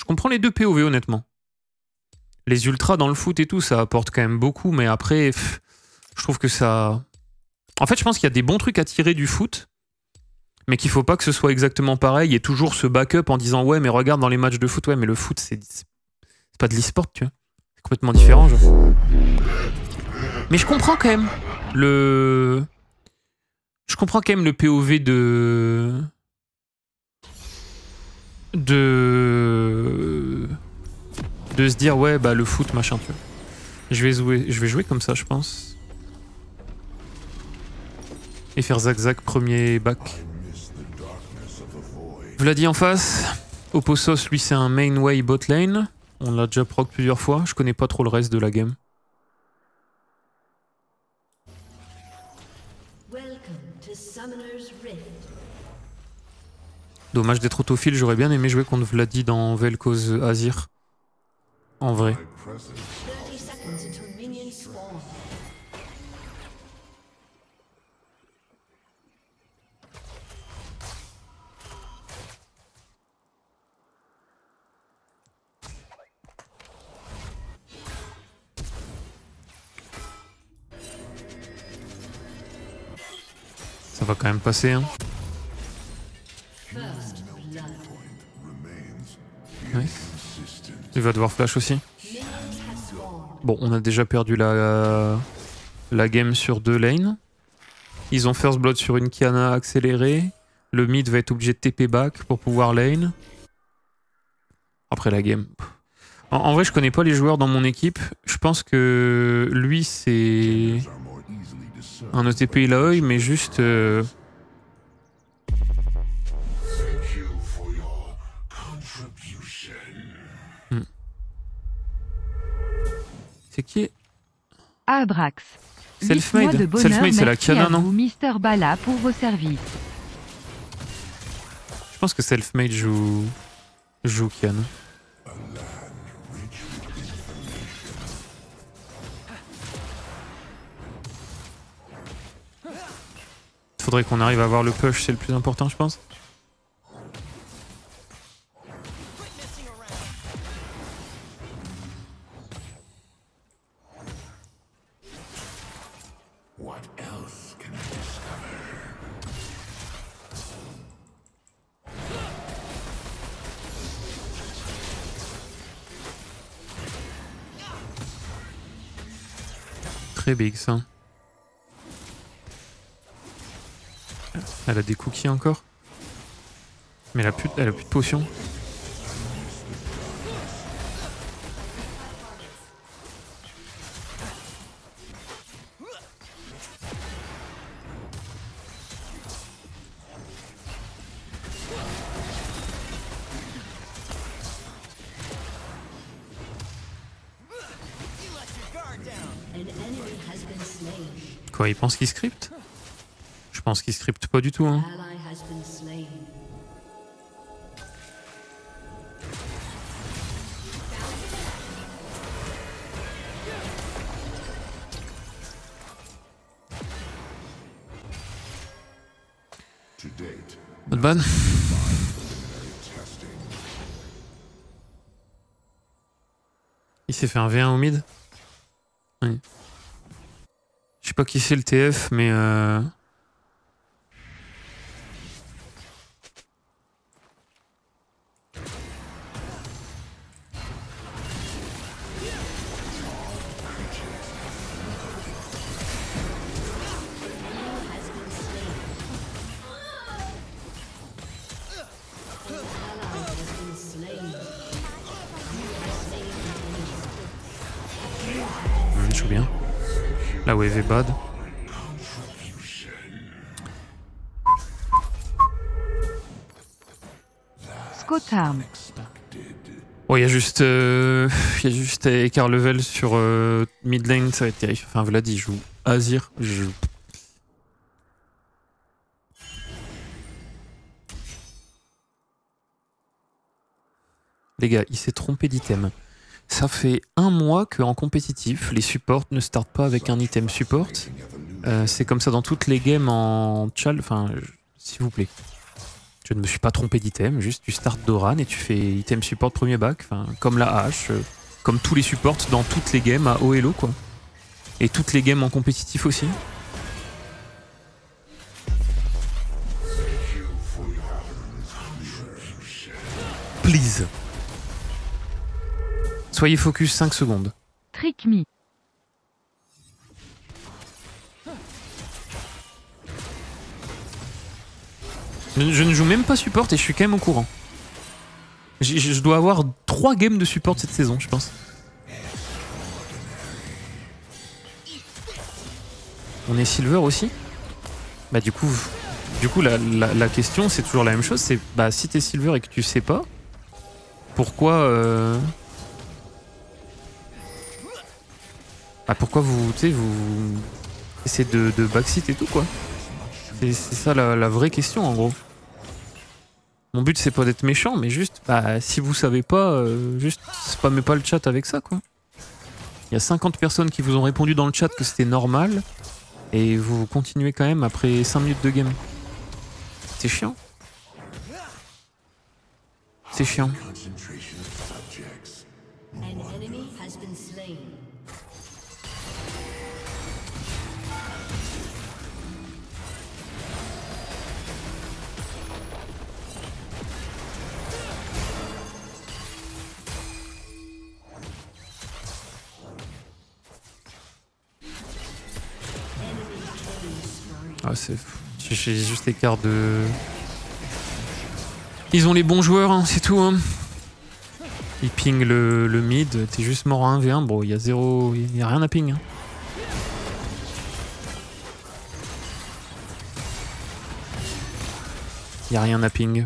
comprends les deux POV honnêtement. Les ultras dans le foot et tout, ça apporte quand même beaucoup, mais après, je trouve que ça... En fait, je pense qu'il y a des bons trucs à tirer du foot, mais qu'il faut pas que ce soit exactement pareil et toujours ce backup en disant ouais, mais regarde dans les matchs de foot, ouais, mais le foot, c'est pas de l'e-sport, tu vois. C'est complètement différent, genre. Mais je comprends quand même le... Je comprends quand même le POV de se dire ouais bah le foot machin, tu vois. Je vais jouer comme ça je pense. Et faire zag premier back. Vladi en face. Oposos lui c'est un main way bot lane. On l'a déjà proc plusieurs fois. Je connais pas trop le reste de la game. Dommage d'être autophile, j'aurais bien aimé jouer contre Vladi dans Vel'Koz Azir. En vrai. Ça va quand même passer, hein. Nice. Il va devoir flash aussi. Bon, on a déjà perdu la game sur 2 lanes. Ils ont first blood sur une Kiana accélérée. Le mid va être obligé de TP back pour pouvoir lane. Après la game. En vrai, je connais pas les joueurs dans mon équipe. Je pense que lui, c'est un OTP Ilaoi, mais juste... C'est qui? Abrax. Selfmade. Selfmade, c'est la Kiana, non? Mister Bala pour vos services. Je pense que Selfmade joue Kiana. Faudrait qu'on arrive à avoir le push, c'est le plus important, je pense. Très big ça. Elle a des cookies encore. Mais elle a plus de potions. Quoi, il pense qu'il script? Je pense qu'il script pas du tout, hein. Not bad. Il s'est fait un V1 au mid. Oui. Je sais pas qui c'est le TF, mais je joue bien. La wave est bad. Scotarm. Bon, il y a juste écart level sur mid lane, ça va être terrible. Enfin, Vladi joue Azir. Les gars, il s'est trompé d'item. Ça fait 1 mois qu'en compétitif, les supports ne startent pas avec un item support. C'est comme ça dans toutes les games en chal. Enfin, s'il vous plaît. Je ne me suis pas trompé d'item, juste tu start Doran et tu fais item support premier bac, enfin, comme la hache, comme tous les supports dans toutes les games à haut elo quoi. Et toutes les games en compétitif aussi. Please. Soyez focus 5 secondes. Trick me. Je ne joue même pas support et je suis quand même au courant. Je dois avoir 3 games de support cette saison, je pense. On est silver aussi. Bah du coup la question c'est toujours la même chose, c'est bah si t'es silver et que tu sais pas, pourquoi bah, pourquoi vous essayez de backseat et tout quoi. C'est ça la vraie question en gros. Mon but c'est pas d'être méchant, mais juste bah si vous savez pas, juste spammez pas le chat avec ça quoi. Il y a 50 personnes qui vous ont répondu dans le chat que c'était normal. Et vous continuez quand même après 5 minutes de game. C'est chiant. C'est chiant. Ah, j'ai juste l'écart de... Ils ont les bons joueurs, hein, c'est tout. Hein. Ils pingent le mid, t'es juste mort en 1v1, bro, il y a zéro... Il y a rien à ping. Hein. Il y a rien à ping.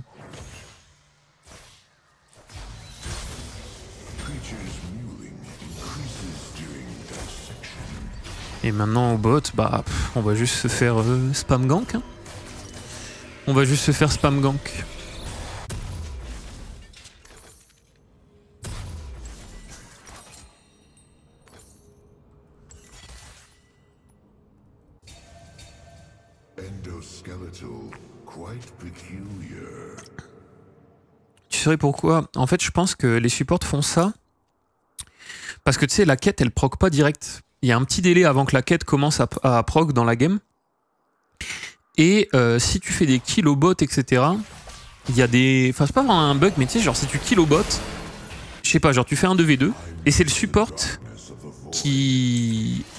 Et maintenant au bot, bah on va juste se faire spam gank. Hein. On va juste se faire spam gank. Tu saurais pourquoi? En fait, je pense que les supports font ça parce que tu sais, la quête elle proc pas direct. Il y a un petit délai avant que la quête commence à proc dans la game. Et si tu fais des kills au bot, etc., il y a des... Enfin, c'est pas vraiment un bug, mais tu sais, genre si tu kills au bot, je sais pas, genre tu fais un 2v2, et c'est le support qui...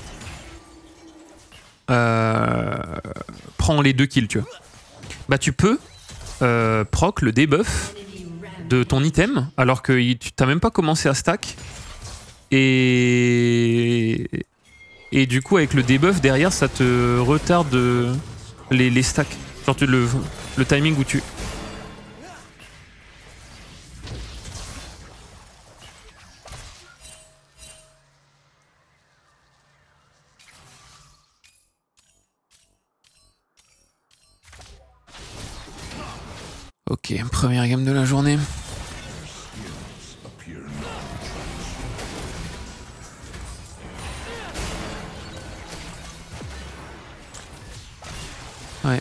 prend les 2 kills, tu vois. Bah tu peux proc le debuff de ton item, alors que tu t'as même pas commencé à stack. Et du coup, avec le debuff, derrière, ça te retarde les stacks. Genre le timing où tu... Ok, première game de la journée. Ouais.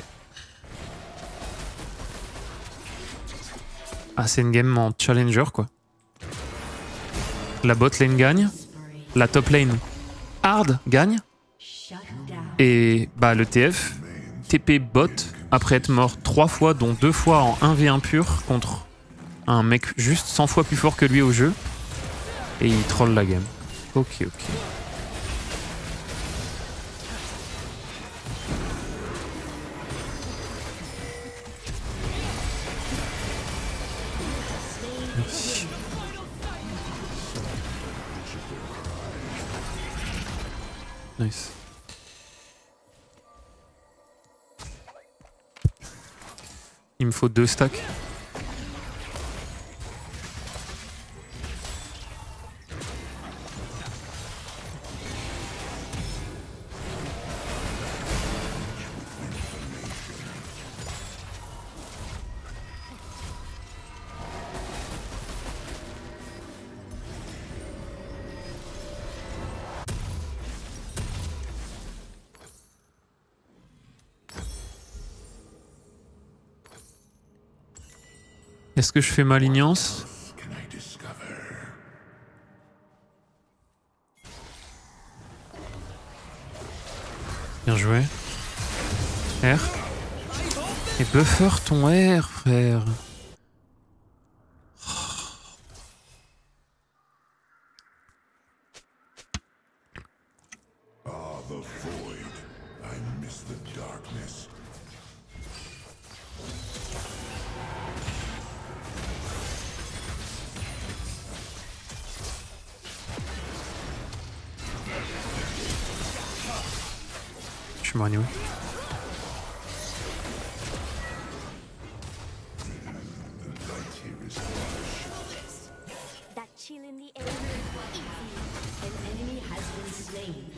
Ah, c'est une game en challenger, quoi. La bot lane gagne. La top lane hard gagne. Et bah le TF, TP bot, après être mort 3 fois, dont 2 fois en 1v1 pur contre un mec juste 100 fois plus fort que lui au jeu. Et il troll la game. Ok, ok. Merci. Nice. Il me faut 2 stacks. Est-ce que je fais ma lignance? Bien joué. R. Et buffer ton R, frère. Je suis mort, That chill in the air. Easy. An enemy has been slain.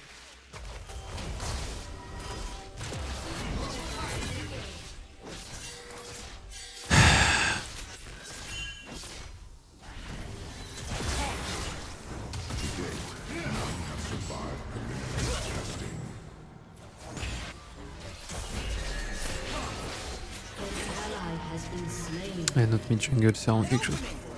Et notre mid jungle sert en quelque chose.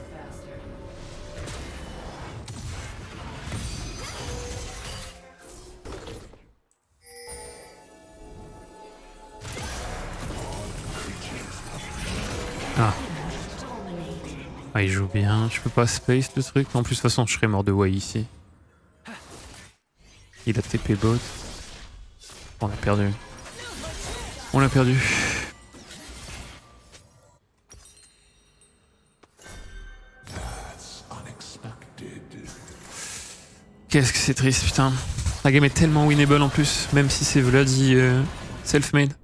Ah. Ah, il joue bien. Je peux pas space le truc. En plus, de toute façon, je serais mort de Wai ici. Il a TP bot. On l'a perdu. On l'a perdu. Qu'est-ce que c'est triste, putain. La game est tellement winnable en plus, même si c'est Vladi self-made.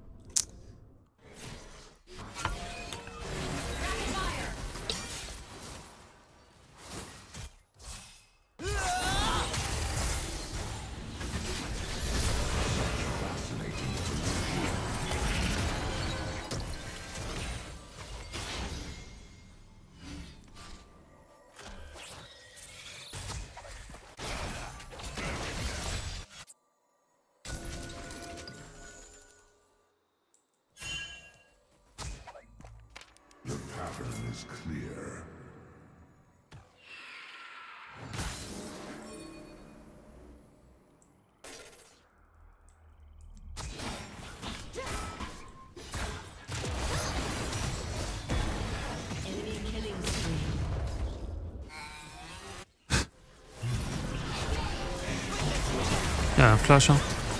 Il y a un flash, hein.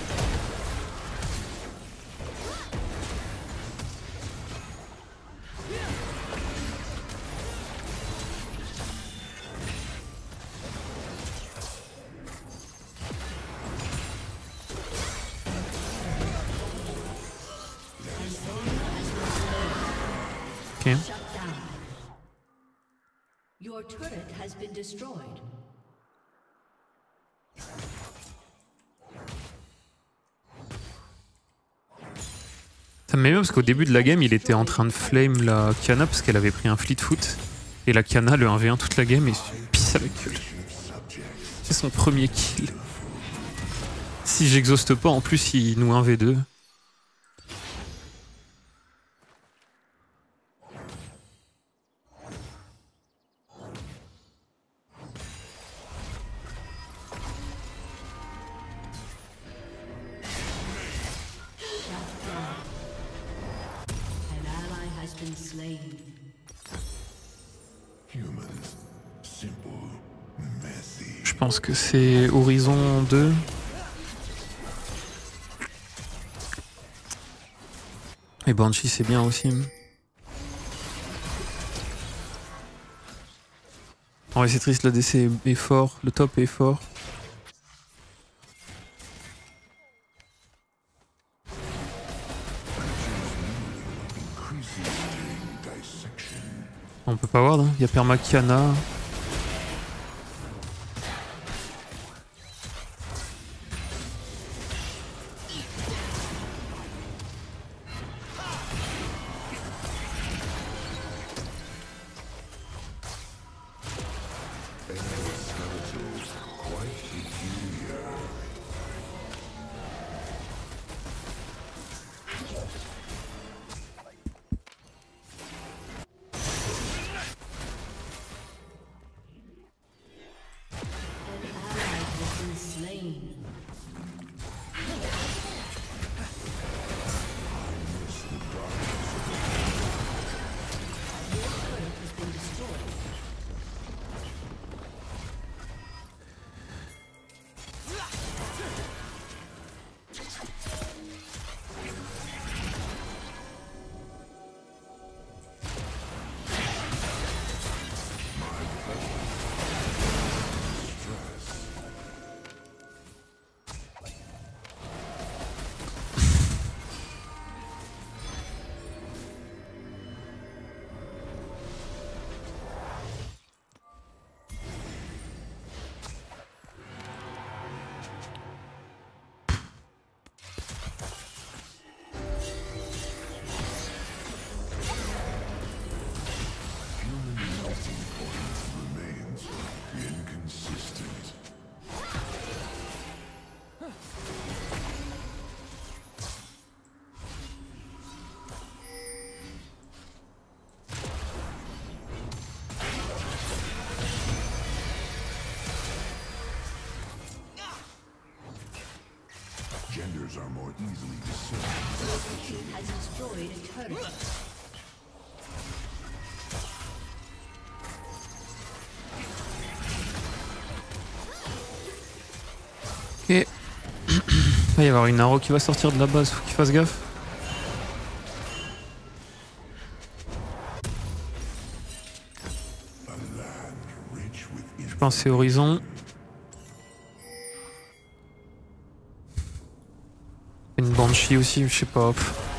Ok. Your turret has been destroyed. Ça me met bien parce qu'au début de la game, il était en train de flame la Kiana parce qu'elle avait pris un fleet foot. Et la Kiana le 1v1 toute la game et il se pisse à la gueule. C'est son premier kill. Si j'exhauste pas, en plus, il nous 1v2. Je pense que c'est Horizon 2. Et Banshee c'est bien aussi. En vrai c'est triste, la DC est fort, le top est fort. On peut pas voir, il y a Perma Kiana. Has destroyed a turret. Ok. Il va y avoir une arrow qui va sortir de la base, faut qu'il fasse gaffe. Je pense que c'est Horizon. Une Banshee aussi, je sais pas.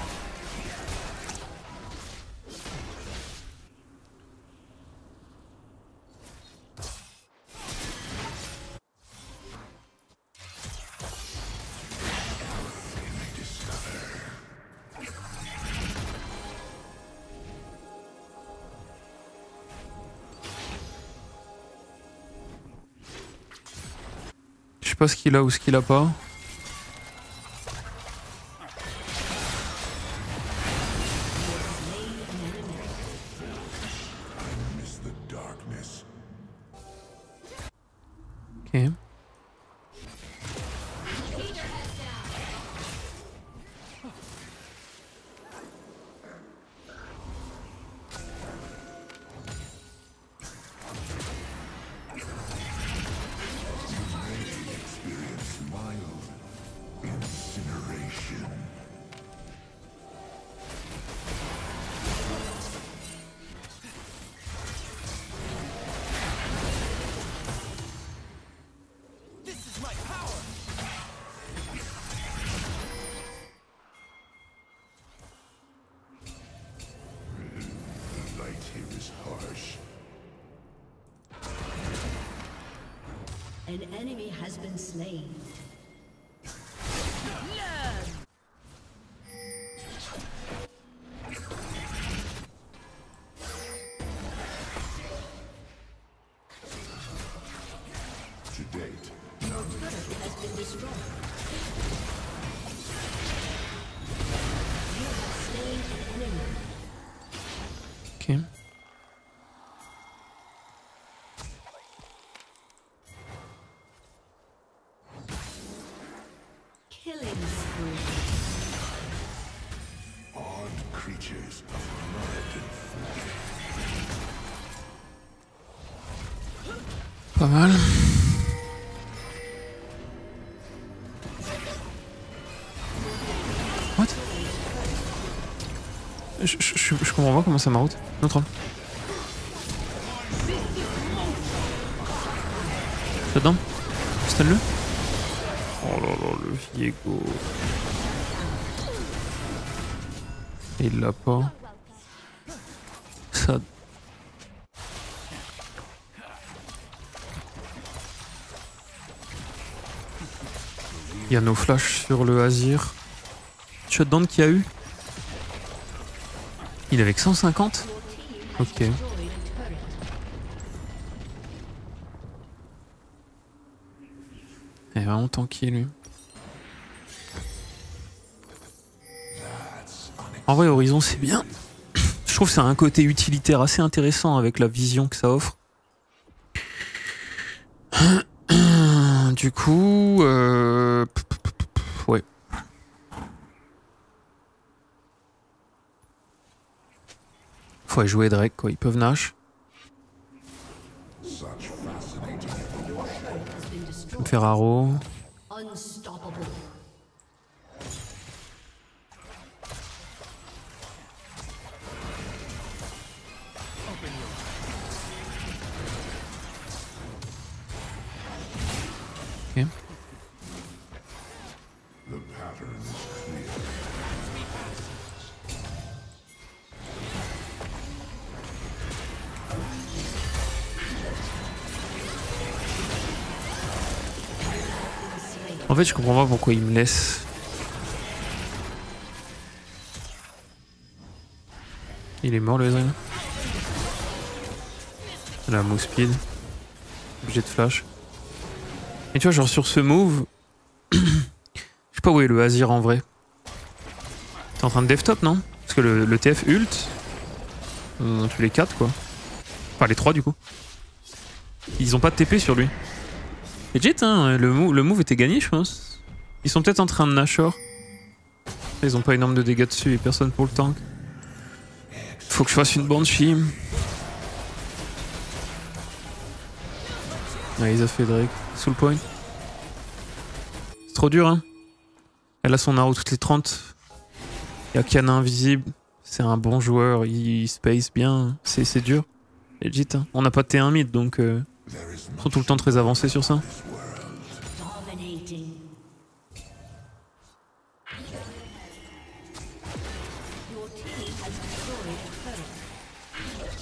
Je sais pas ce qu'il a ou ce qu'il a pas. Ok. An enemy has been slain. To date, Your turret has been destroyed. You have slain an enemy. Ok. Killing spree. odd creatures of blood and Pas mal. What? Je comprends pas comment ça m'out. Notre homme. Là-dedans? Stun-le? Oh là là, le Viego. Il l'a pas. Ça. Il y a nos flashs sur le Azir. Shutdown qu'il y a eu. Il est avec 150? Ok. Destroyed a turret. Il est vraiment tanky lui. En vrai, Horizon c'est bien. Je trouve que ça a un côté utilitaire assez intéressant avec la vision que ça offre. Du coup, ouais. Faut aller jouer Drake quoi, ils peuvent Nash. such fascinating Your turret has been destroyed. Ferraro. Unstoppable. Ok. the pattern is clear. En fait, je comprends pas pourquoi il me laisse. Il est mort le Ezreal. La move speed. Obligé de flash. Et tu vois, genre sur ce move. Je sais pas où est le Azir en vrai. T'es en train de dev top, non? Parce que le TF ult. On tue les 4 quoi. Enfin les 3 du coup. Ils ont pas de TP sur lui. Legit, hein, le move était gagné, je pense. Ils sont peut-être en train de Nashor. Ils ont pas énorme de dégâts dessus et personne pour le tank. Faut que je fasse une Banshee. Ouais, ils ont fait Drake. Soul point. C'est trop dur, hein. Elle a son arrow toutes les 30. Y'a Kana invisible. C'est un bon joueur, il space bien. C'est dur. Legit, hein. On n'a pas de T1 mid, donc ils sont tout le temps très avancés sur ça. Dominating. Your team has destroyed a turret.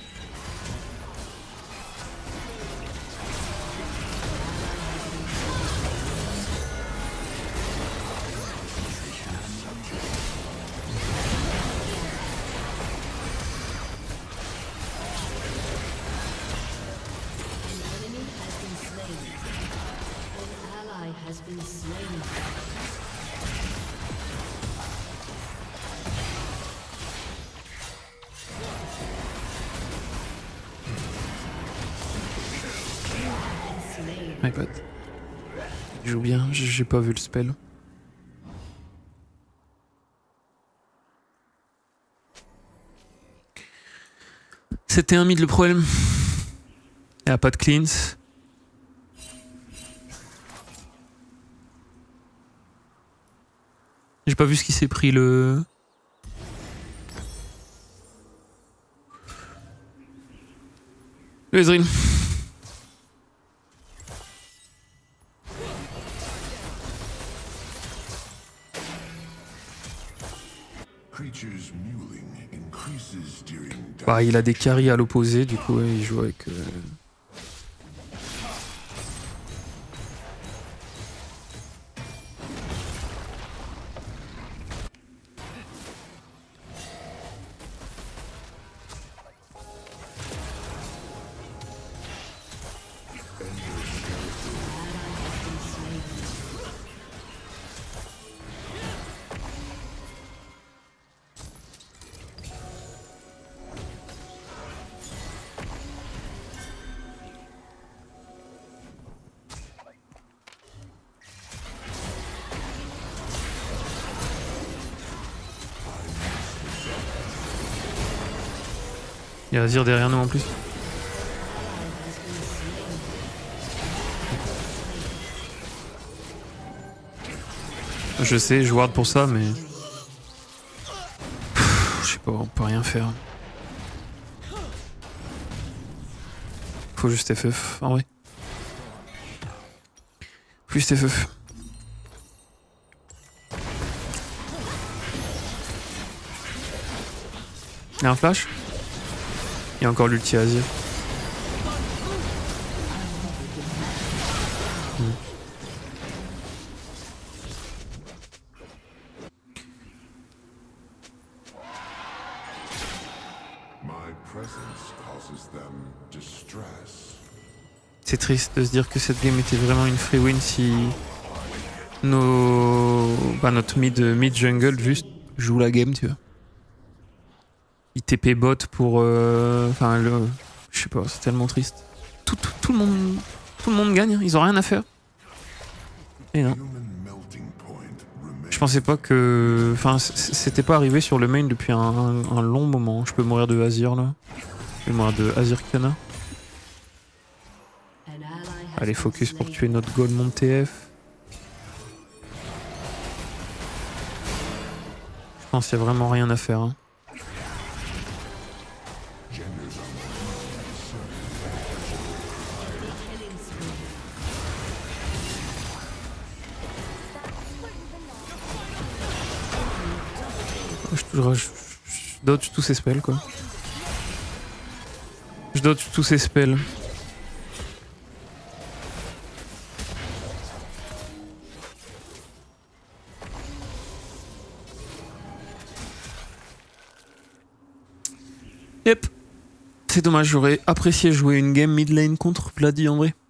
Has been slain. My bad. Il joue bien, j'ai pas vu le spell. C'était un mid le problème. Il n'y a pas de cleans. J'ai pas vu ce qui s'est pris le... Le Ezreal. Creatures mewling increases during Bah, il a des carries à l'opposé, du coup ouais, il joue avec... Il y a Azir derrière nous en plus. Je sais, je ward pour ça, mais... Je sais pas, on peut rien faire. Faut juste FF, en vrai. Faut juste FF. Il y a un flash? Il y a encore l'ulti Azir. C'est triste de se dire que cette game était vraiment une free win si notre mid jungle juste joue la game, tu vois. Il TP bot pour... Enfin, je sais pas, c'est tellement triste. Tout le monde gagne, ils ont rien à faire. Et non. Je pensais pas que... Enfin, c'était pas arrivé sur le main depuis un long moment. Je peux mourir de Azir, là. Je peux mourir de Azir Kana. Allez, focus pour tuer notre Goldmon TF. Je pense qu'il y a vraiment rien à faire. Hein. Je dodge tous ces spells, quoi. Je dodge tous ces spells. Yep. C'est dommage, j'aurais apprécié jouer une game mid lane contre Vladi en vrai.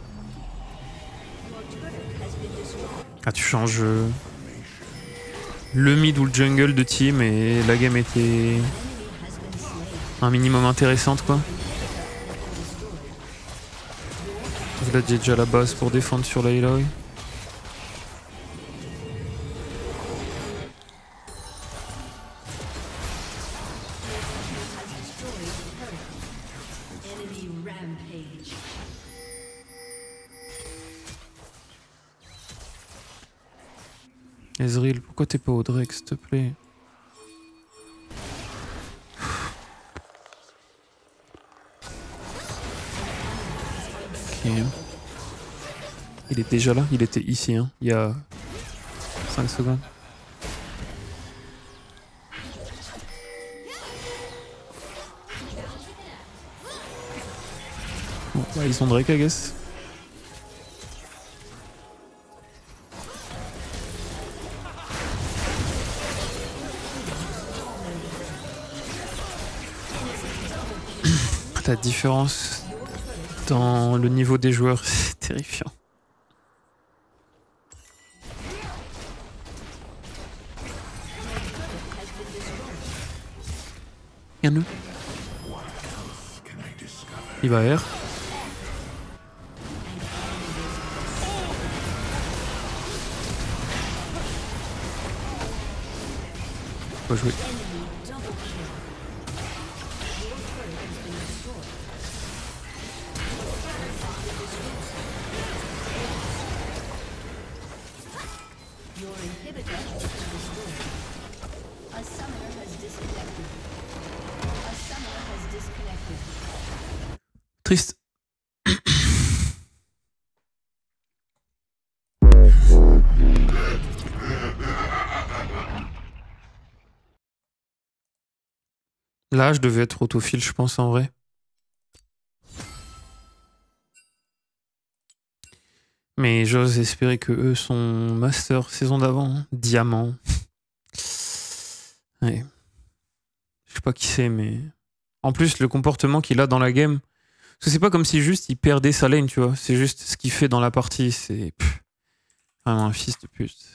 Ah, tu changes... le mid ou le jungle de team et la game était un minimum intéressante quoi. Vlad j'ai déjà la base pour défendre sur la Aloy. Enemy rampage. Ezreal, pourquoi t'es pas au Drake s'il te plaît? Ok. Il est déjà là, il était ici hein, il y a 5 secondes. Bon, bah, ils sont Drake I guess. La différence dans le niveau des joueurs, c'est terrifiant. Regarde-le. Il va R. Faut jouer. Your inhibitor has been destroyed. A summoner has disconnected. A summoner has disconnected. Triste. Là, je devais être autofile, je pense, en vrai. Mais j'ose espérer que eux sont master saison d'avant. Hein. Diamant. Ouais. Je sais pas qui c'est, mais... En plus, le comportement qu'il a dans la game... Parce que c'est pas comme si juste il perdait sa lane, tu vois. C'est juste ce qu'il fait dans la partie. C'est... Vraiment un fils de pute.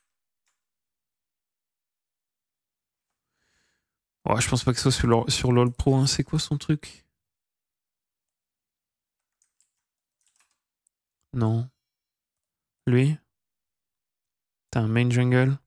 Ouais, je pense pas que ce soit sur LoL Pro. Hein. C'est quoi son truc? Non. Lui? T'as un main jungle?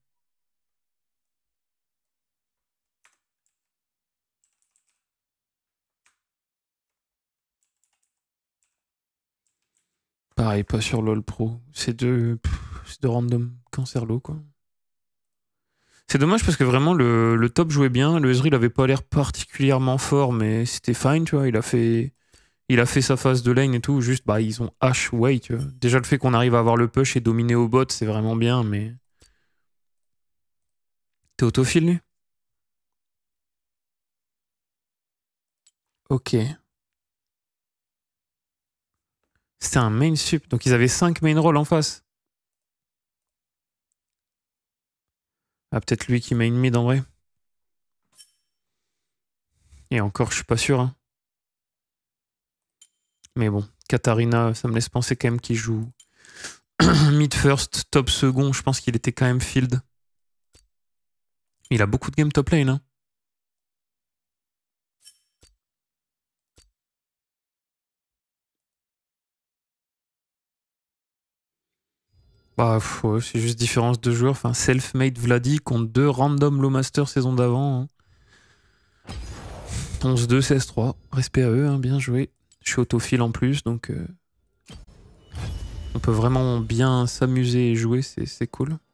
Pareil, pas sur LoL Pro. C'est de random cancerlo, quoi. C'est dommage parce que vraiment le top jouait bien. Le Ezreal avait pas l'air particulièrement fort, mais c'était fine, tu vois. Il a fait sa phase de lane et tout. Juste, bah, ils ont H way, tu vois. Déjà, le fait qu'on arrive à avoir le push et dominer au bot, c'est vraiment bien, mais. T'es autofile, lui? Ok. C'était un main sup. Donc, ils avaient 5 main rolls en face. Ah, peut-être lui qui main mid en vrai. Et encore, je suis pas sûr. Hein. Mais bon, Katarina, ça me laisse penser quand même qu'il joue mid first, top second. Je pense qu'il était quand même field. Il a beaucoup de game top lane. Hein. Bah, ouais, c'est juste différence de joueurs. Enfin, self-made Vladi contre 2 random low master saison d'avant. Hein. 11-2, 16-3. Respect à eux, hein, bien joué. Je suis autofile en plus, donc on peut vraiment bien s'amuser et jouer, c'est cool.